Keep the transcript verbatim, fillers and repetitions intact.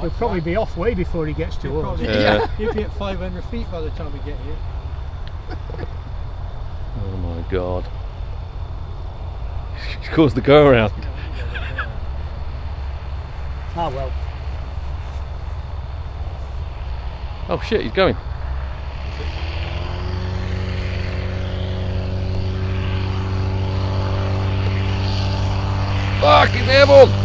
We'll probably be off way before he gets to He'll us. probably, Yeah. He'll be at five hundred feet by the time we get here. Oh my god. He's caused the go around. Ah well. Oh shit, he's going. Fuck, he's airborne!